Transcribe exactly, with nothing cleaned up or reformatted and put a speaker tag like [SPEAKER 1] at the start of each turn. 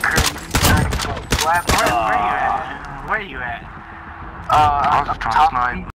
[SPEAKER 1] Where, where, where you at? Where you at?
[SPEAKER 2] Uh, I was just trying to snipe.